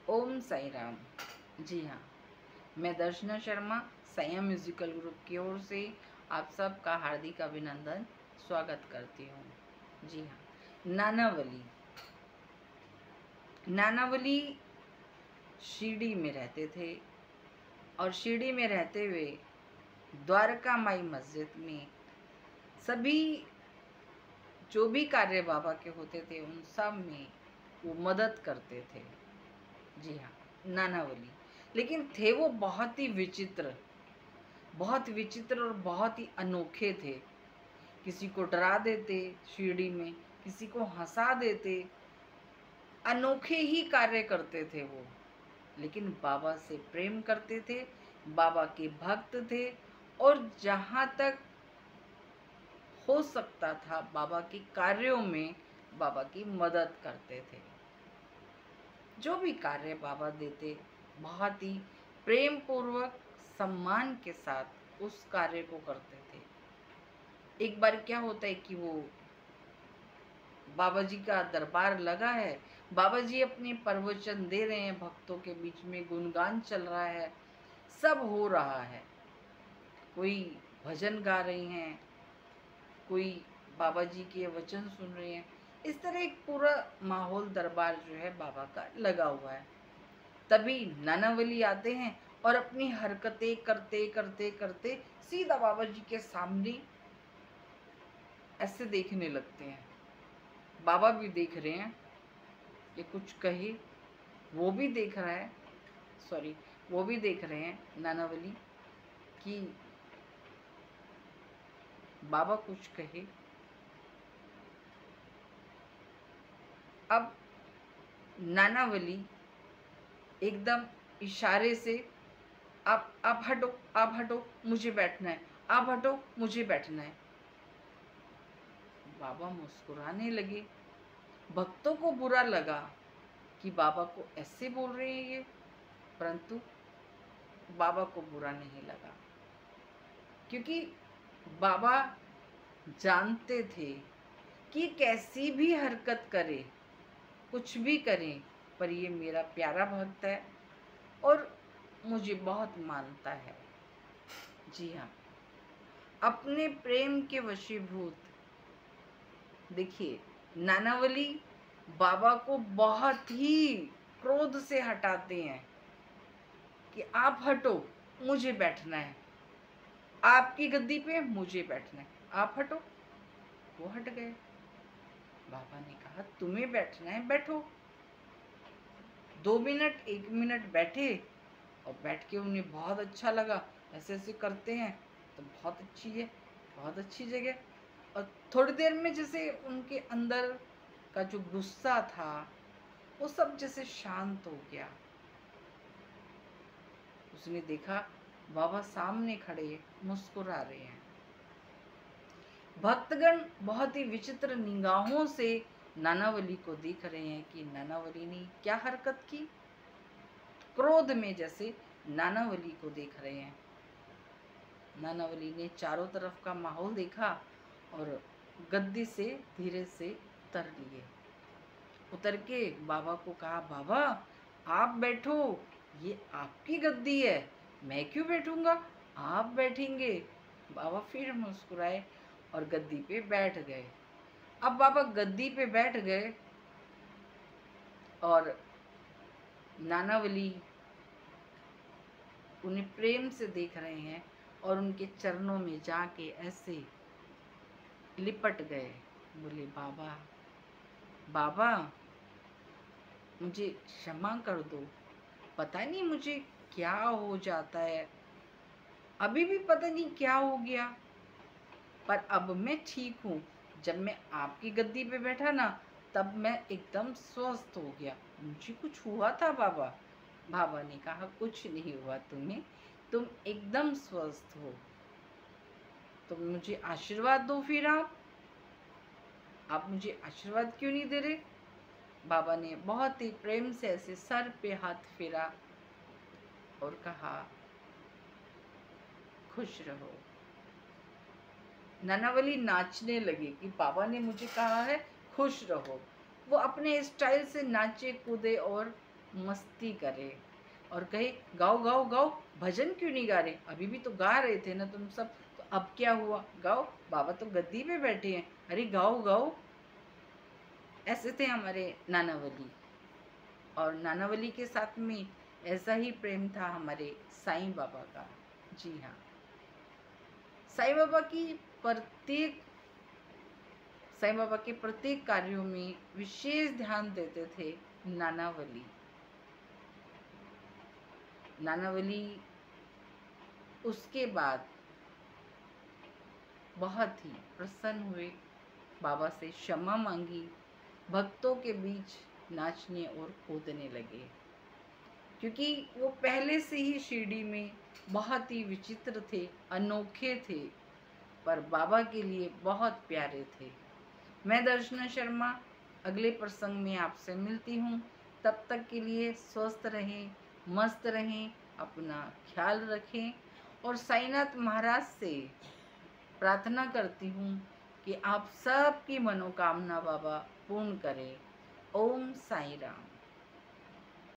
ओम साई राम। जी हाँ, मैं दर्शना शर्मा संयम म्यूजिकल ग्रुप की ओर से आप सबका हार्दिक अभिनंदन स्वागत करती हूँ। जी हाँ, नानावली नानावली शिरडी में रहते थे और शिरडी में रहते हुए द्वारका माई मस्जिद में सभी जो भी कार्य बाबा के होते थे उन सब में वो मदद करते थे। जी हाँ, नानावली। लेकिन थे वो बहुत विचित्र और बहुत ही अनोखे थे। किसी को डरा देते शिरडी में, किसी को हंसा देते, अनोखे ही कार्य करते थे वो। लेकिन बाबा से प्रेम करते थे, बाबा के भक्त थे और जहाँ तक हो सकता था बाबा के कार्यों में बाबा की मदद करते थे। जो भी कार्य बाबा देते बहुत ही प्रेम पूर्वक सम्मान के साथ उस कार्य को करते थे। एक बार क्या होता है कि वो बाबा जी का दरबार लगा है, बाबा जी अपने प्रवचन दे रहे हैं, भक्तों के बीच में गुणगान चल रहा है, सब हो रहा है। कोई भजन गा रही हैं, कोई बाबा जी के वचन सुन रहे हैं। इस तरह एक पूरा माहौल दरबार जो है बाबा का लगा हुआ है। तभी नानावली आते हैं और अपनी हरकतें करते करते करते सीधा बाबा जी के सामने ऐसे देखने लगते हैं। बाबा भी देख रहे हैं कि कुछ कहे, वो भी देख रहा है, सॉरी वो भी देख रहे हैं नानावली कि बाबा कुछ कहे। अब नानावली एकदम इशारे से आप हटो, आप हटो, मुझे बैठना है, आप हटो, मुझे बैठना है। बाबा मुस्कुराने लगे। भक्तों को बुरा लगा कि बाबा को ऐसे बोल रहे हैं ये, परंतु बाबा को बुरा नहीं लगा, क्योंकि बाबा जानते थे कि कैसी भी हरकत करे, कुछ भी करें, पर ये मेरा प्यारा भक्त है और मुझे बहुत मानता है। जी हाँ, अपने प्रेम के वशीभूत। देखिए, नानावली बाबा को बहुत ही क्रोध से हटाते हैं कि आप हटो, मुझे बैठना है, आपकी गद्दी पे मुझे बैठना है, आप हटो। वो हट गए। बाबा ने कहा तुम्हें बैठना है, बैठो। 2 मिनट 1 मिनट बैठे और बैठ के उन्हें बहुत अच्छा लगा। ऐसे ऐसे करते हैं तो बहुत अच्छी है, बहुत अच्छी जगह। और थोड़ी देर में जैसे उनके अंदर का जो गुस्सा था वो सब जैसे शांत हो गया। उसने देखा बाबा सामने खड़े मुस्कुरा रहे हैं। भक्तगण बहुत ही विचित्र निगाहों से नानावली को देख रहे हैं कि नानावली ने क्या हरकत की। क्रोध में जैसे नानावली को देख रहे हैं। नानावली ने चारों तरफ का माहौल देखा और गद्दी से धीरे से उतर लिए। उतर के बाबा को कहा बाबा आप बैठो, ये आपकी गद्दी है, मैं क्यों बैठूंगा, आप बैठेंगे। बाबा फिर मुस्कुराए और गद्दी पे बैठ गए। अब बाबा गद्दी पे बैठ गए और नानावली उन्हें प्रेम से देख रहे हैं और उनके चरणों में जाके ऐसे लिपट गए। बोले बाबा बाबा मुझे क्षमा कर दो, पता नहीं मुझे क्या हो जाता है, अभी भी पता नहीं क्या हो गया, पर अब मैं ठीक हूँ। जब मैं आपकी गद्दी पे बैठा ना तब मैं एकदम स्वस्थ हो गया। मुझे कुछ हुआ था बाबा। बाबा ने कहा कुछ नहीं हुआ तुम्हें, तुम एकदम स्वस्थ हो। तो मुझे आशीर्वाद दो फिर। आप मुझे आशीर्वाद क्यों नहीं दे रहे। बाबा ने बहुत ही प्रेम से ऐसे सर पे हाथ फेरा और कहा खुश रहो। नानावली नाचने लगे कि बाबा ने मुझे कहा है खुश रहो। वो अपने स्टाइल से नाचे कूदे और मस्ती करे और कहे गाओ गाओ गाओ, भजन क्यों नहीं गा रहे? अभी भी तो गा रहे थे ना तुम सब, तो अब क्या हुआ? गाओ, बाबा तो गद्दी पे बैठे हैं, अरे गाओ गाओ। ऐसे थे हमारे नानावली। और नानावली के साथ में ऐसा ही प्रेम था हमारे साईं बाबा का। जी हाँ, साईं बाबा की प्रत्येक साईं बाबा के प्रत्येक कार्यों में विशेष ध्यान देते थे नानावली। नानावली उसके बाद बहुत ही प्रसन्न हुए, बाबा से क्षमा मांगी, भक्तों के बीच नाचने और कूदने लगे, क्योंकि वो पहले से ही शिरडी में बहुत ही विचित्र थे, अनोखे थे, पर बाबा के लिए बहुत प्यारे थे। मैं दर्शना शर्मा अगले प्रसंग में आपसे मिलती हूँ। तब तक के लिए स्वस्थ रहें, मस्त रहें, अपना ख्याल रखें और साईनाथ महाराज से प्रार्थना करती हूँ कि आप सबकी मनोकामना बाबा पूर्ण करें। ओम साई राम।